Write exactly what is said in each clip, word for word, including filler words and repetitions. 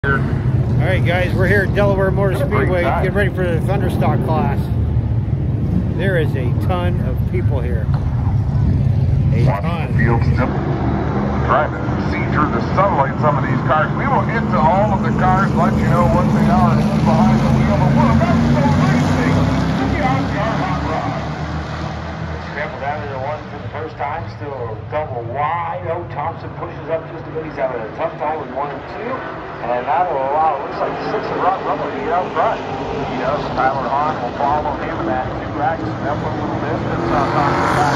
Alright guys, we're here at Delaware Motor Speedway getting ready for the Thunderstock class. There is a ton of people here. A ton. Field simple. Trying to see through the sunlight some of these cars. We will get to all of the cars, let you know what they are and who's behind the wheel. But we're about to go racing to the outdoor hot rod. Scrambled out of the one for the first time, still double wide. Oh, Thompson pushes up just a bit. He's having a tough time with one and two. And that'll allow, it looks like six of Rod Rubber to get out front. He does. Tyler Hahn will follow him in that two X. Up a little distance on top of the back.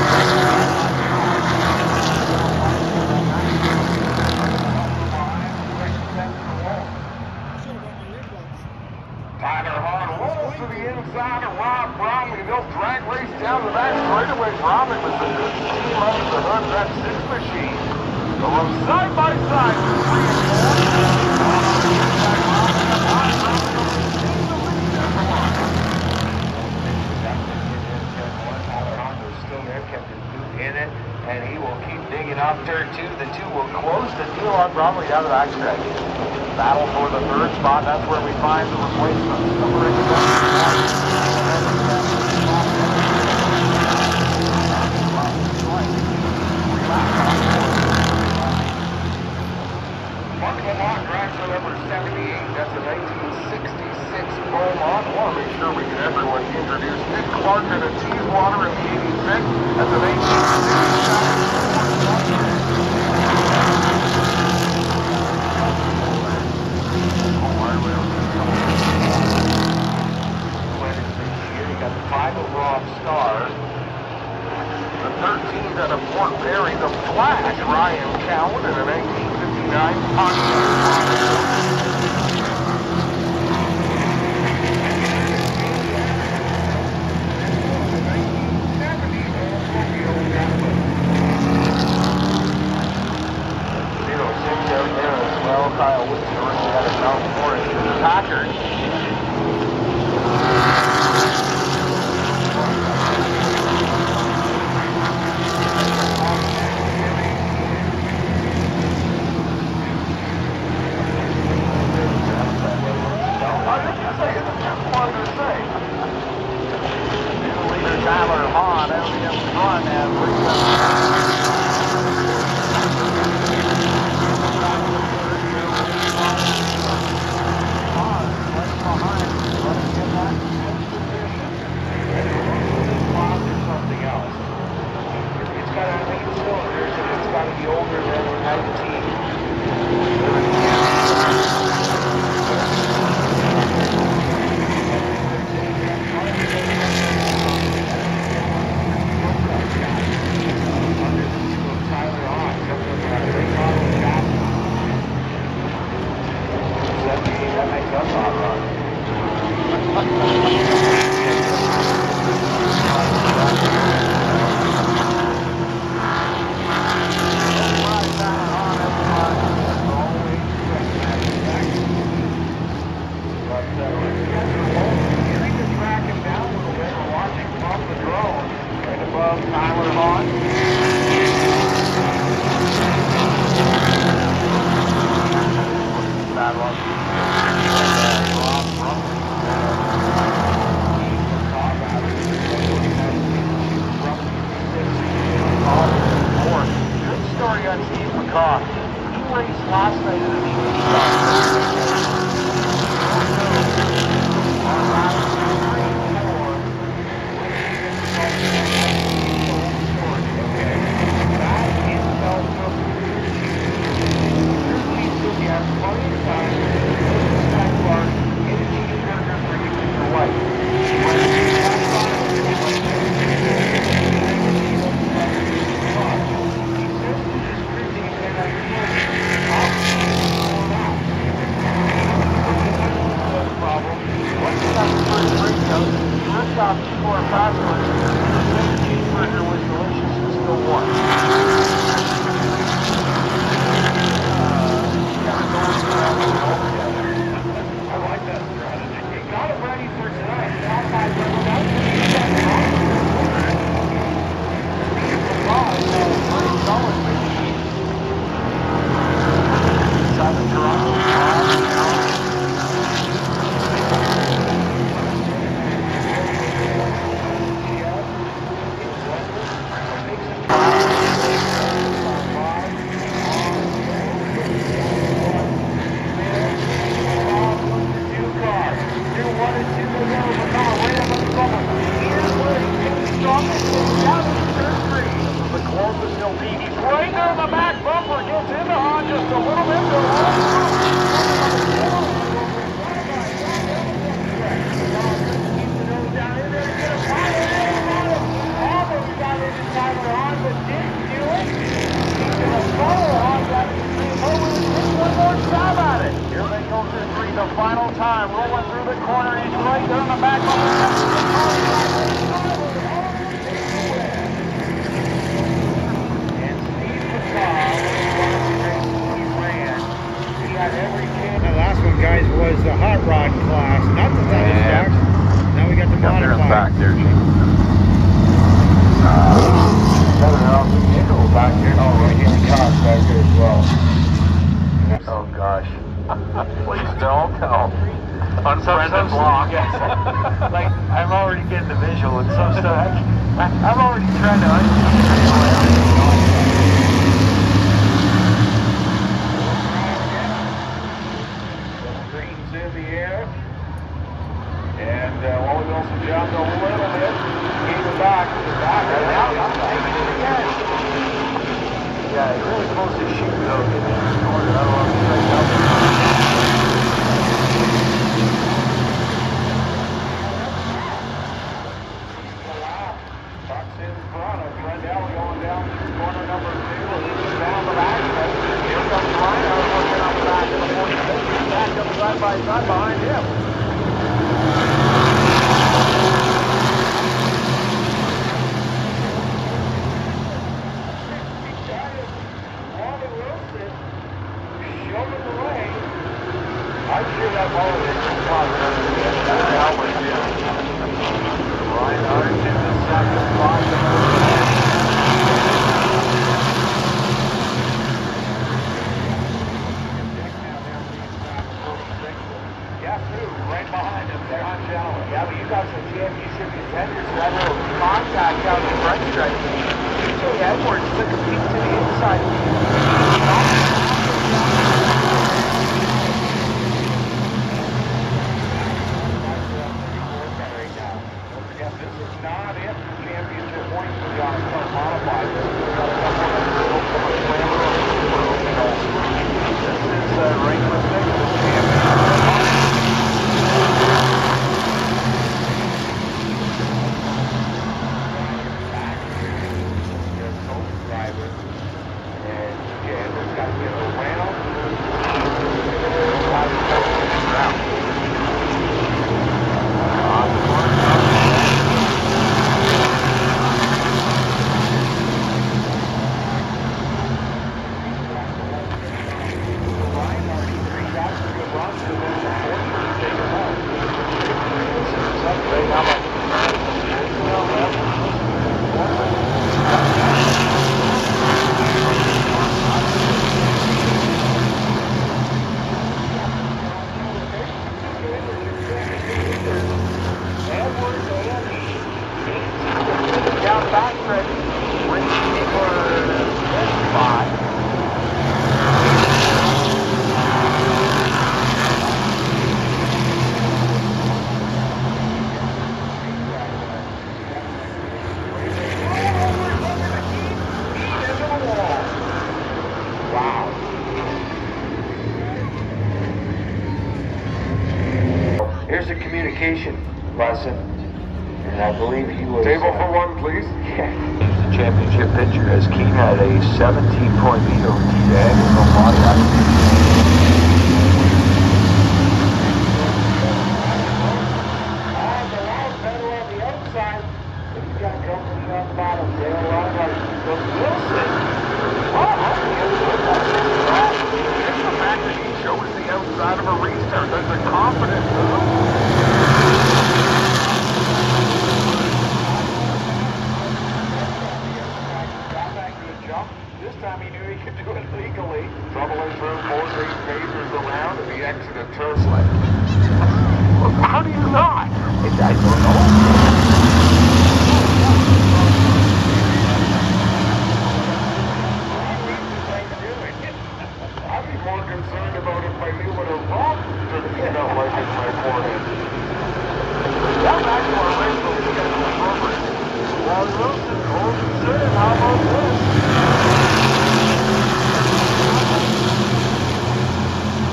Tyler Hahn rolls to the inside of Rob Bromley. They'll drag race down the back straightaway. Bromley with the good team under the hood. That six machine. They'll run side by side for three and four. In it, and he will keep digging up turn two. The two will close the deal on Bromley down the backstretch. Battle for the third spot. That's where we find the replacement. Number eight. Mark Lamont drives the number seventy-eight. That's a nineteen sixty-six Beaumont. I want to make sure we get everyone introduced. Nick Clark and a Teeswater in the eighty-six. That's a nineteen sixty-seven. You got the five overall stars. The thirteen out of Fort Perry, the Flash, Ryan Cowan, and a nineteen fifty-nine Pontiac. Kyle Whitson already had a South Florida Packard. Leader Tyler Hahn out in front and be older than nineteen. Tyler on, that makes us hot rod. Tyler Hahn. That one. Good story on Steve McCaw. He raced last night in the He has plenty of time. the final time, rolling through the corner. He's right there on the back and Steve Patel, he ran. He had every chance. The last one, guys, was the HotRod Class, not the Thunderstocks. Now we got the Come there in the back modified. there, Gene. Uh, nickel back there. Oh, right here, cops back there as well. Oh gosh. Please don't. No. Unfriended block. Like, I'm already getting the visual and some stuff. I, I'm already trying to Green's in the air. And uh, Wally Wilson jumped a little bit. Gave it back. Back. And now I'm taking it again. Yeah, you're really supposed to shoot though. Get in the corner. I don't want to strike out. Bucks in front of Brendel going down corner number two. He's down the back. Here comes Reinhardt looking up the back of the forty-six. He's back up side by side behind him. Wally Wilson showing the way. I'm sure that ball is positive. Reinhardt in the second spot. Guess who? Right behind him, John Gentleman. Yeah, but you got some championship contenders. That little contact out the front stretch. T J Edwards took a peek to the inside. This is not it for championship points for John Stone modified. This is uh, regular singles championship. Driver. And again, there's got to get around. Here's a communication lesson, and I believe he was... Table for one, please. Yeah. The championship pitcher as Keene had a seventeen point lead over T-Dag with no body on the last pedal on the outside, but he's got company on the bottom. Dale Reinhardt goes Wilson. Oh, that's the outside. It's the fact that he shows the outside of a restart. That's a confidence to him. This time he knew he could do it legally. Troubling through four three phases around and he exited turn lane. Well, how do you not? I don't know. I'd be more concerned about if I knew what a rock took me out like in my forehead. That back to our racial schedule program. Well, Wilson, old considered, how about this?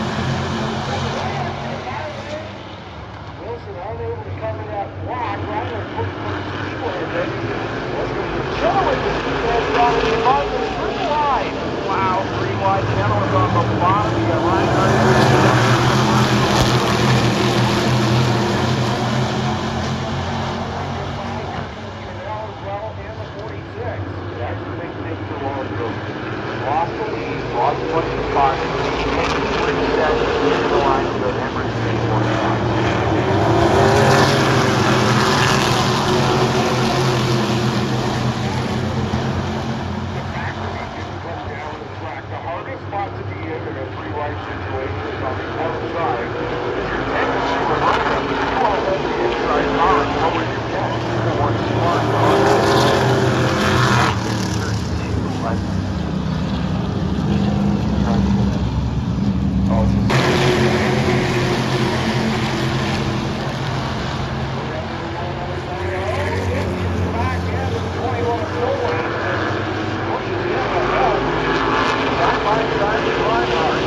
Wilson unable to cover that block right outside. If your tendency with running them is you want to hold the inside power as low as you can. You want smart Oh, it's back end of twenty-one forward. Pushes in the belt. Side by side with Reinhardt.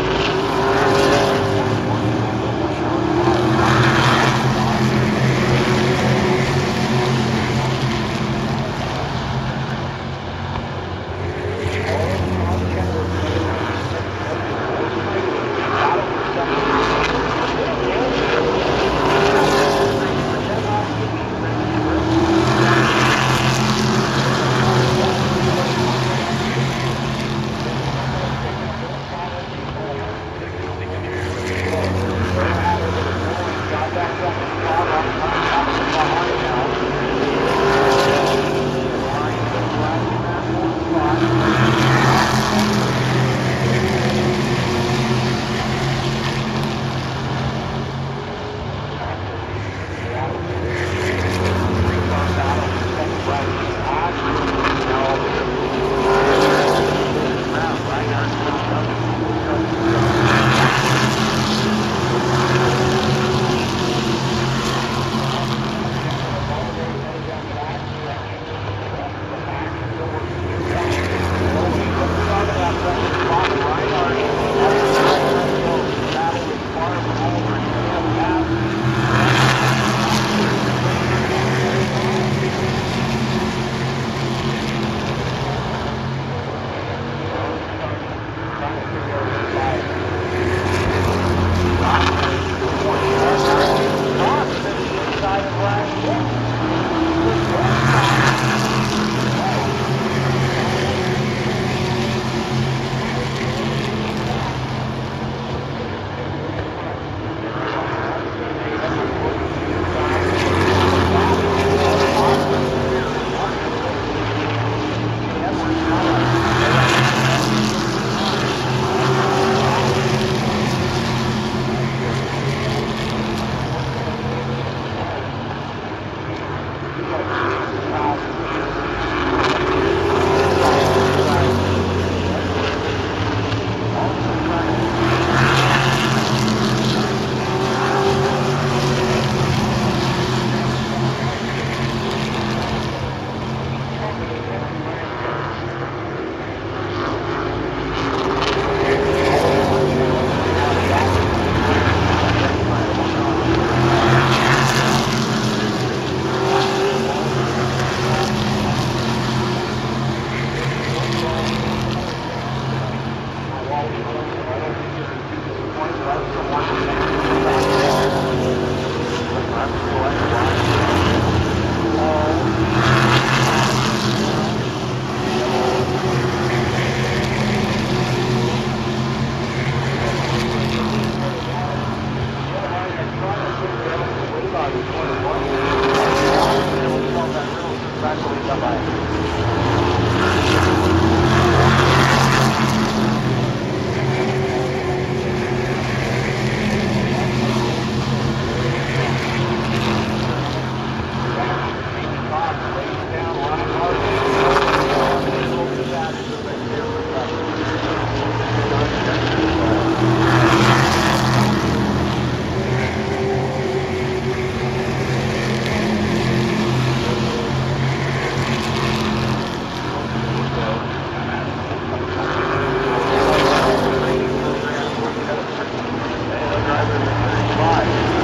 Five.